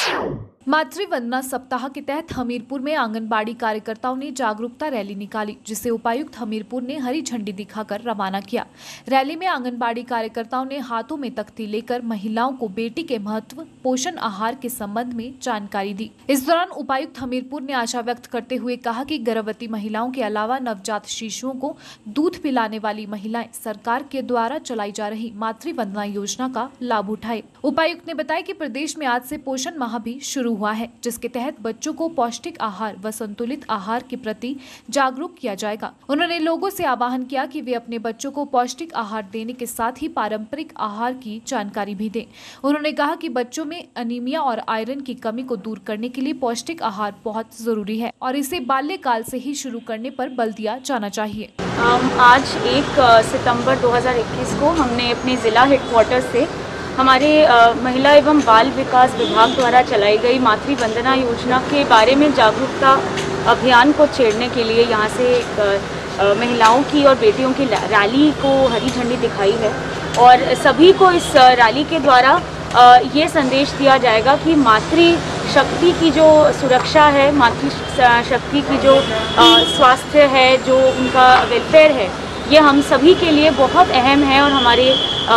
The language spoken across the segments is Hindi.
मातृ वंदना सप्ताह के तहत हमीरपुर में आंगनबाड़ी कार्यकर्ताओं ने जागरूकता रैली निकाली, जिसे उपायुक्त हमीरपुर ने हरी झंडी दिखाकर रवाना किया। रैली में आंगनबाड़ी कार्यकर्ताओं ने हाथों में तख्ती लेकर महिलाओं को बेटी के महत्व, पोषण आहार के संबंध में जानकारी दी। इस दौरान उपायुक्त हमीरपुर ने आशा व्यक्त करते हुए कहा कि गर्भवती महिलाओं के अलावा नवजात शिशुओं को दूध पिलाने वाली महिलाएं सरकार के द्वारा चलाई जा रही मातृ वंदना योजना का लाभ उठाए। उपायुक्त ने बताया कि प्रदेश में आज से पोषण माह भी शुरू हुआ है, जिसके तहत बच्चों को पौष्टिक आहार व संतुलित आहार के प्रति जागरूक किया जाएगा। उन्होंने लोगों से आह्वान किया कि वे अपने बच्चों को पौष्टिक आहार देने के साथ ही पारंपरिक आहार की जानकारी भी दें। उन्होंने कहा कि बच्चों में अनीमिया और आयरन की कमी को दूर करने के लिए पौष्टिक आहार बहुत जरूरी है और इसे बाल्यकाल से ही शुरू करने पर बल दिया जाना चाहिए। आज 1 सितंबर 2021 को हमने अपने जिला हेडक्वार्टर से हमारे महिला एवं बाल विकास विभाग द्वारा चलाई गई मातृ वंदना योजना के बारे में जागरूकता अभियान को छेड़ने के लिए यहाँ से एक महिलाओं की और बेटियों की रैली को हरी झंडी दिखाई है और सभी को इस रैली के द्वारा ये संदेश दिया जाएगा कि मातृ शक्ति की जो सुरक्षा है, मातृ शक्ति की जो स्वास्थ्य है, जो उनका वेलफेयर है, ये हम सभी के लिए बहुत अहम है और हमारे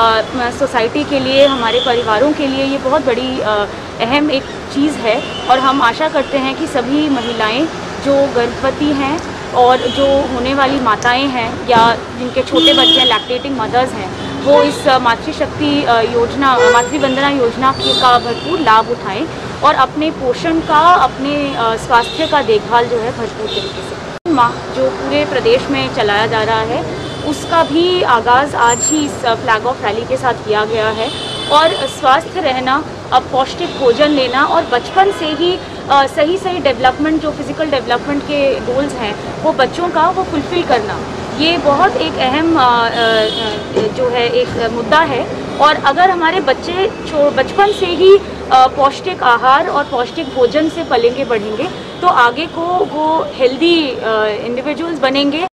सोसाइटी के लिए, हमारे परिवारों के लिए ये बहुत बड़ी अहम एक चीज़ है। और हम आशा करते हैं कि सभी महिलाएं जो गर्भवती हैं और जो होने वाली माताएं हैं या जिनके छोटे बच्चे लैक्टेटिंग मदर्स हैं, वो इस मातृशक्ति योजना, मातृ वंदना योजना का भरपूर लाभ उठाएं और अपने पोषण का, अपने स्वास्थ्य का देखभाल जो है भरपूर तरीके से। माह जो पूरे प्रदेश में चलाया जा रहा है, उसका भी आगाज़ आज ही इस फ्लैग ऑफ रैली के साथ किया गया है। और स्वस्थ रहना, अब पौष्टिक भोजन लेना और बचपन से ही सही डेवलपमेंट, जो फिज़िकल डेवलपमेंट के गोल्स हैं वो बच्चों का वो फुलफ़िल करना, ये बहुत एक अहम जो है एक मुद्दा है। और अगर हमारे बच्चे बचपन से ही पौष्टिक आहार और पौष्टिक भोजन से पलेंगे बढ़ेंगे तो आगे को वो हेल्दी इंडिविजुअल्स बनेंगे